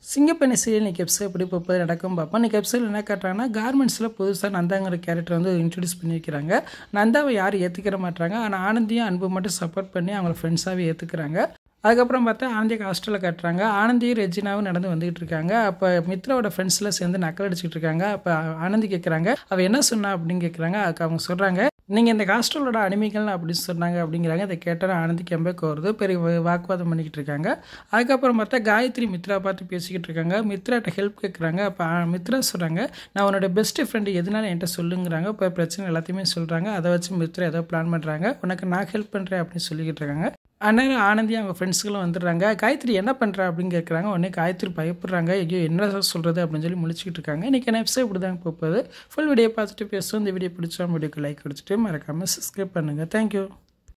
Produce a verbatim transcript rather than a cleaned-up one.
சிங்கப்பெண்ணை serial இன்றைக்கி episode எப்படி போய் நடக்கும் பார்ப்போம். இன்றைக்கி எபிசோட் என்ன காட்டுறாங்கன்னா, கார்மெண்ட்ஸில் புதுசாக நந்தாங்கிற கேரக்டர் வந்து இன்ட்ரடியூஸ் பண்ணி வைக்கிறாங்க. நந்தாவை யாரும் ஏற்றுக்கிற மாட்டாங்க. ஆனால் ஆனந்தியும் அன்பு மட்டும் சப்போர்ட் பண்ணி அவங்கள ஃப்ரெண்ட்ஸாகவே ஏற்றுக்கிறாங்க. அதுக்கப்புறம் பார்த்தா ஆனந்தியை ஹாஸ்டலில் காட்டுறாங்க. ஆனந்தியும் ரெஜினாவும் நடந்து வந்துகிட்டு இருக்காங்க. அப்போ மித்ராவோட ஃப்ரெண்ட்ஸ்லாம் சேர்ந்து நக்கல் அடிச்சுட்டு இருக்காங்க. அப்போ ஆனந்தி கேட்குறாங்க, அவள் என்ன சொன்னா அப்படின்னு கேட்குறாங்க. அதுக்கு அவங்க சொல்கிறாங்க, நீங்கள் இந்த ஹாஸ்டலோட அடிமைகள் அப்படின்னு சொன்னாங்க அப்படிங்கிறாங்க. அதை கேட்டால் ஆனந்திக்கு எம்பேக்கு வருது. பெரிய வாக்குவாதம் பண்ணிக்கிட்டு இருக்காங்க. அதுக்கப்புறம் பார்த்தா காயத்ரி மித்ரா பார்த்து பேசிக்கிட்டு இருக்காங்க. மித்ராட்ட ஹெல்ப் கேட்குறாங்க. அப்போ மித்ரா சொல்கிறாங்க, நான் உன்னோட பெஸ்ட் ஃப்ரெண்டு எதுனாலும் என்கிட்ட சொல்லுங்கிறாங்க. இப்போ பிரச்சனை எல்லாத்தையுமே சொல்கிறாங்க. அதை வச்சு மித்ரா ஏதோ பிளான் பண்ணுறாங்க. உனக்கு நான் ஹெல்ப் பண்ணுறேன் அப்படின்னு சொல்லிக்கிட்டு இருக்காங்க. அந்நேரம் ஆனந்தி அவங்க ஃப்ரெண்ட்ஸ்களும் வந்துடுறாங்க. காயத்ரி என்ன பண்ணுறா அப்படின்னு கேட்குறாங்க. உடனே காயத்ரி பயப்படுறாங்க. ஐயோ என்ன சொல்கிறது அப்படின்னு சொல்லி முழிச்சிக்கிட்டு இருக்காங்க. இன்றைக்கி என்ன எபிசோட் இப்படி தாங்க போகுது. ஃபுல் வீடியோ பார்த்துட்டு பேசுவோம். இந்த வீடியோ பிடிச்சா வீடியோக்கு லைக் கொடுத்துட்டு மறக்காமல் சப்ஸ்கிரைப் பண்ணுங்கள். தேங்க்யூ.